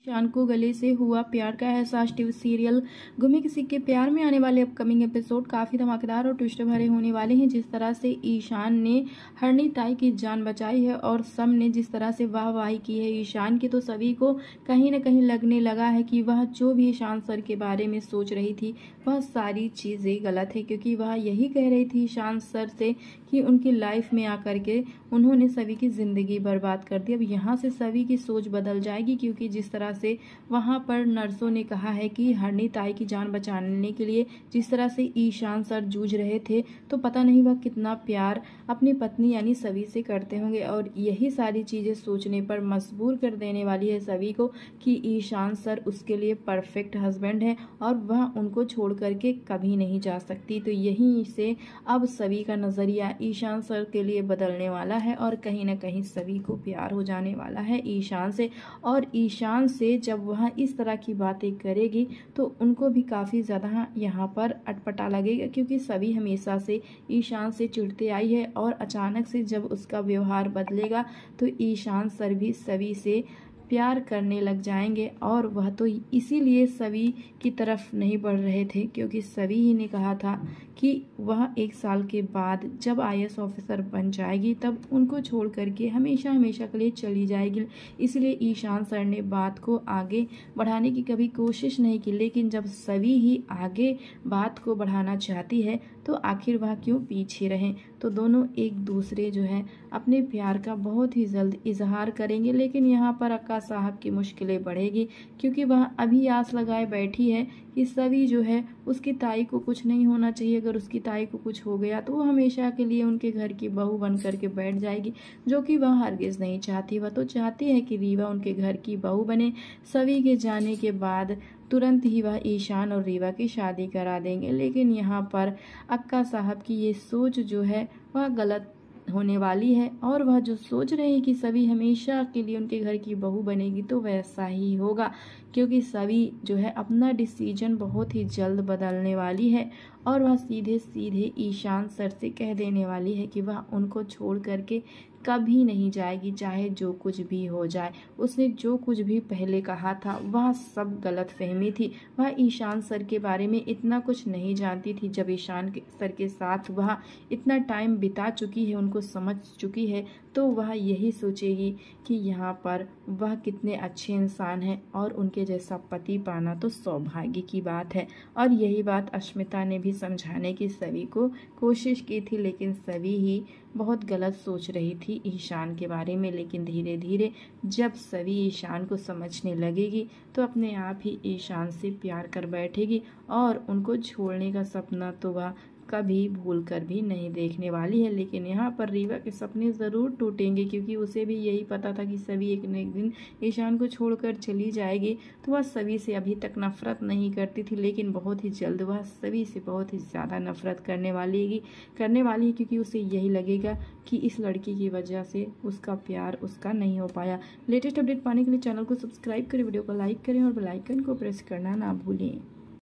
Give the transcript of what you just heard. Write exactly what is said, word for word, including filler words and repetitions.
ईशान को गले से हुआ प्यार का एहसास। टीवी सीरियल गुम्मे किसी के प्यार में आने वाले अपकमिंग एपिसोड काफी धमाकेदार और ट्विस्ट भरे होने वाले हैं। जिस तरह से ईशान ने हरणी ताई की जान बचाई है और सब ने जिस तरह से वाहवाही की है ईशान की, तो सभी को कहीं न कहीं लगने लगा है कि वह जो भी ईशान सर के बारे में सोच रही थी वह सारी चीजें गलत है, क्योंकि वह यही कह रही थी ईशान सर से कि उनकी लाइफ में आकर के उन्होंने सभी की जिंदगी बर्बाद कर दी। अब यहाँ से सभी की सोच बदल जाएगी, क्योंकि जिस तरह से वहां पर नर्सों ने कहा है कि हरणी ताई की जान बचाने के लिए जिस तरह से ईशान सर जूझ रहे थे, तो पता नहीं वह कितना प्यार अपनी पत्नी यानी सभी से करते होंगे। और यही सारी चीजें सोचने पर मजबूर कर देने वाली है सभी को कि ईशान सर उसके लिए परफेक्ट हस्बैंड है और वह उनको छोड़ करके कभी नहीं जा सकती। तो यहीं से अब सभी का नजरिया ईशान सर के लिए बदलने वाला है और कहीं ना कहीं सभी को प्यार हो जाने वाला है ईशान से। और ईशान से जब वह इस तरह की बातें करेगी तो उनको भी काफी ज्यादा यहाँ पर अटपटा लगेगा, क्योंकि सभी हमेशा से ईशान से चिढ़ते आई है और अचानक से जब उसका व्यवहार बदलेगा तो ईशान सर भी सभी से प्यार करने लग जाएंगे। और वह तो इसीलिए सभी की तरफ नहीं बढ़ रहे थे, क्योंकि सभी ही ने कहा था कि वह एक साल के बाद जब आई ए एस ऑफिसर बन जाएगी तब उनको छोड़ करके हमेशा हमेशा के लिए चली जाएगी। इसलिए ईशान सर ने बात को आगे बढ़ाने की कभी कोशिश नहीं की, लेकिन जब सभी ही आगे बात को बढ़ाना चाहती है तो आखिर वह क्यों पीछे रहें। तो दोनों एक दूसरे जो है अपने प्यार का बहुत ही जल्द इजहार करेंगे। लेकिन यहाँ पर अक्का साहब की मुश्किलें बढ़ेगी, क्योंकि वह अभी आस लगाए बैठी है कि सभी जो है उसकी ताई को कुछ नहीं होना चाहिए। अगर उसकी ताई को कुछ हो गया तो वो हमेशा के लिए उनके घर की बहू बन करके बैठ जाएगी, जो कि वह हरगिज नहीं चाहती। वह तो चाहती है कि रीवा उनके घर की बहू बने। सभी के जाने के बाद तुरंत ही वह ईशान और रीवा की शादी करा देंगे। लेकिन यहाँ पर अक्का साहब की ये सोच जो है वह गलत होने वाली है, और वह जो सोच रहे हैं कि सभी हमेशा के लिए उनके घर की बहू बनेगी तो वैसा ही होगा, क्योंकि सभी जो है अपना डिसीजन बहुत ही जल्द बदलने वाली है और वह सीधे सीधे ईशान सर से कह देने वाली है कि वह उनको छोड़ करके कभी नहीं जाएगी, चाहे जो कुछ भी हो जाए। उसने जो कुछ भी पहले कहा था वह सब गलत फहमी थी। वह ईशान सर के बारे में इतना कुछ नहीं जानती थी। जब ईशान सर के साथ वह इतना टाइम बिता चुकी है, उनको समझ चुकी है, तो वह यही सोचेगी कि यहाँ पर वह कितने अच्छे इंसान हैं और उनके जैसा पति पाना तो सौभाग्य की बात है। और यही बात अश्मिता ने भी समझाने की सभी को कोशिश की थी, लेकिन सभी ही बहुत गलत सोच रही थी ईशान के बारे में। लेकिन धीरे धीरे जब सभी ईशान को समझने लगेगी तो अपने आप ही ईशान से प्यार कर बैठेगी और उनको छोड़ने का सपना तो वह कभी भूल कर भी नहीं देखने वाली है। लेकिन यहाँ पर रीवा के सपने ज़रूर टूटेंगे, क्योंकि उसे भी यही पता था कि सभी एक न एक दिन ईशान को छोड़कर चली जाएगी। तो वह सभी से अभी तक नफरत नहीं करती थी, लेकिन बहुत ही जल्द वह सभी से बहुत ही ज़्यादा नफरत करने वाली करने वाली है, क्योंकि उसे यही लगेगा कि इस लड़की की वजह से उसका प्यार उसका नहीं हो पाया। लेटेस्ट अपडेट पाने के लिए चैनल को सब्सक्राइब करें, वीडियो को लाइक करें और बेल आइकन को प्रेस करना ना भूलें।